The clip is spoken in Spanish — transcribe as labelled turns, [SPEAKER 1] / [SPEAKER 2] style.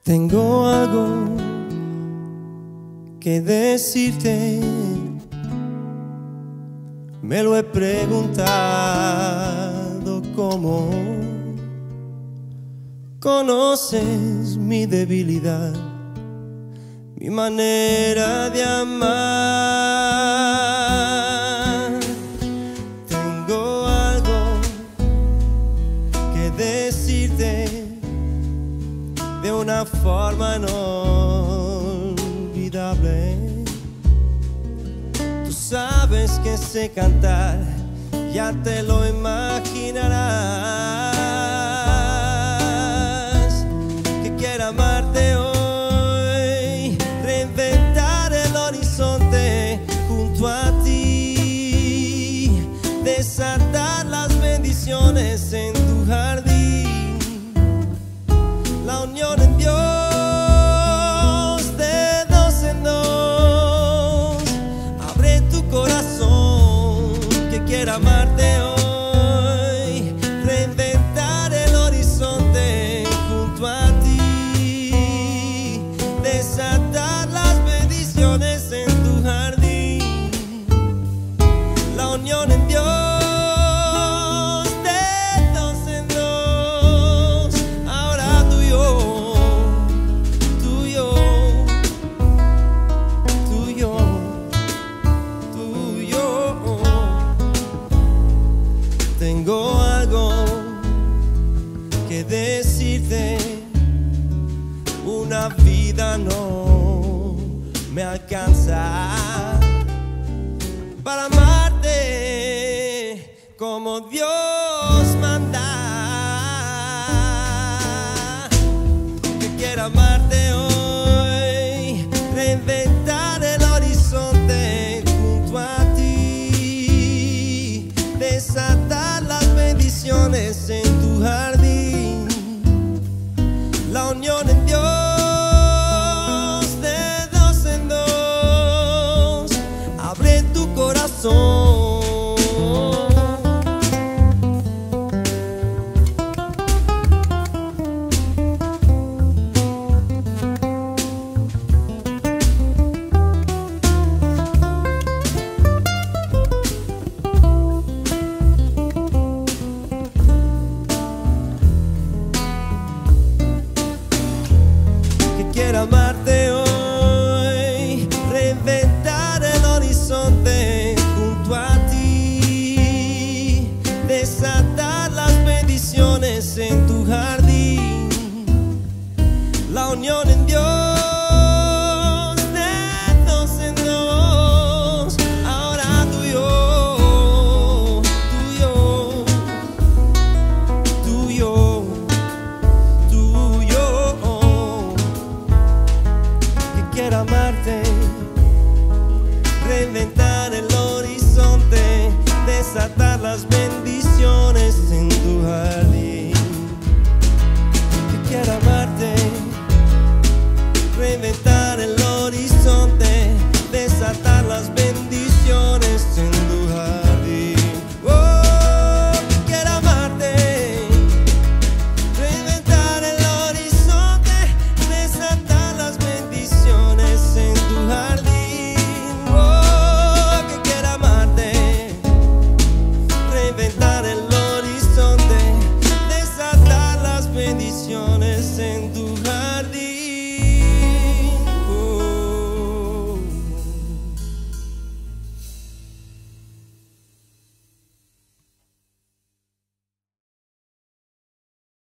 [SPEAKER 1] Tengo algo que decirte, me lo he preguntado cómo conoces mi debilidad, mi manera de amar. Tengo algo que decirte de una forma inolvidable. Tú sabes que sé cantar, ya te lo imaginarás, que quiero amarte hoy, reinventar el horizonte junto a ti, desatar las bendiciones en tu jardín, la unión en Dios, de dos en dos. Abre tu corazón, que quiero amarte hoy, reinventar el horizonte junto a ti, desatar las bendiciones en tu jardín, la unión en Dios. Tengo algo que decirte, una vida no me alcanza para amarte como Dios manda, que quiero amarte hoy, reinventar el horizonte junto a ti, desatar las bendiciones en tu jardín, la unión en Dios, de dos en dos. Abre tu corazón. Quiero amarte hoy, reinventar el horizonte junto a ti, desatar las bendiciones en tu jardín, la unión en Dios, de dos en dos. Ahora tú y yo, tú y yo, tú y yo, tú y yo. Quiero amarte, reinventar el horizonte, desatar las bendiciones en tu jardín. Quiero amarte, reinventar el horizonte, desatar las bendiciones en